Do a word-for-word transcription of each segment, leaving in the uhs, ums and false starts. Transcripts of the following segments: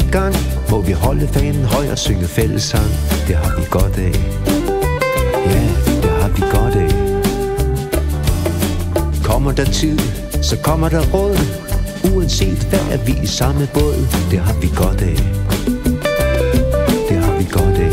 gang, må vi holde fanen høj og synge fællessang. Det har vi godt af. Ja, det har vi godt af. Kommer der tid, så kommer der råd. Uanset hvad er vi i samme båd. Det har vi godt af. Det har vi godt af.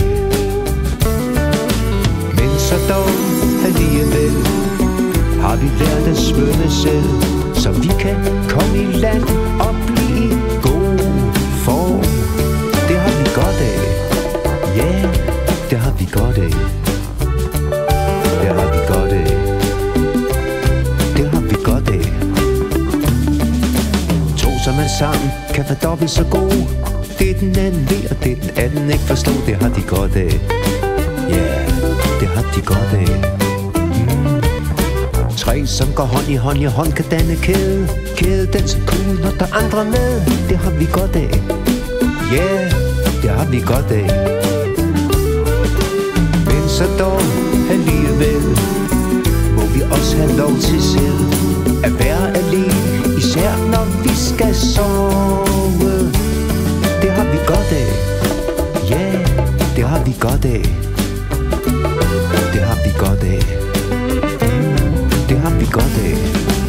Men så dog alligevel har vi lært at svømme selv, så vi kan komme i land og blive gode form. Det har vi godt af. Ja, det har vi godt af. Det har vi godt af. Det har vi godt af. To som er sammen kan være dobbelt så gode. Det er den anden ved, og det er den anden ikke forstår. Det har de godt af. Ja, det har de godt af. mm. Tre som går hånd i hånd i hånd kan danne kæde. Kæde den så cool, når der er andre med. Det har vi godt af. Ja, yeah, det har vi godt af. Men så dog alligevel må vi også have lov til selv at være alene, især når vi skal sove. Det har vi godt af. Ja, yeah, det har vi godt af. Det har vi godt af. Det har vi godt af.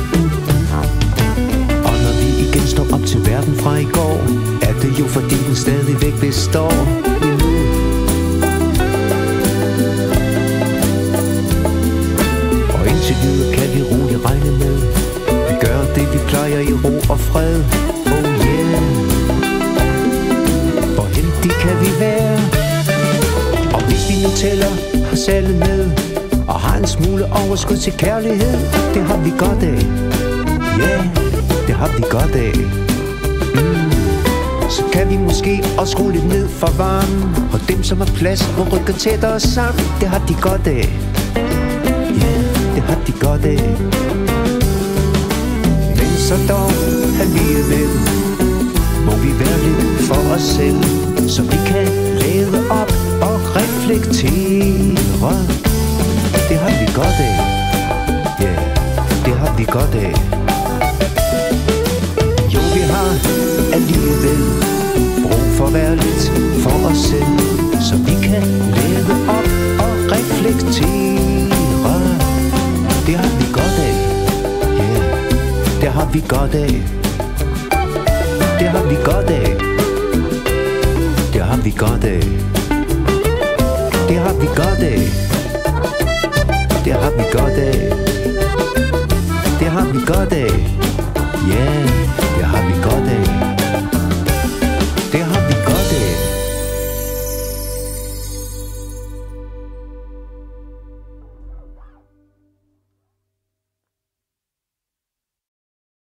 Og når vi igen står op til verden fra i går, er det jo fordi den stadigvæk består endnu. Og indtil videre kan vi roligt regne med, vi gør det vi plejer i ro og fred. Oh yeah. Hvor heldige kan vi være, og hvis vi nu tæller os alle med og har en smule overskud til kærlighed. Det har vi godt af. Ja, yeah, det har vi godt af. mm. Så kan vi måske også skrue lidt ned for varmen, og dem som har plads må rykke tættere sammen. Det har de godt af. Ja, yeah, det har de godt af. Men så dog alligevel må vi være lidt for os selv, så vi kan lade op og reflektere. Det har vi godt af. Ja, yeah, det har vi godt af. Jo, vi har alligevel brug for at være lidt for os selv, så vi kan lade op og reflektere. Det har vi godt af. Ja, yeah, det har vi godt af. Det har vi godt af. Det har vi godt af. Det har vi godt af. Det har vi godt af. Det har vi godt af. Ja, yeah, det har vi godt af.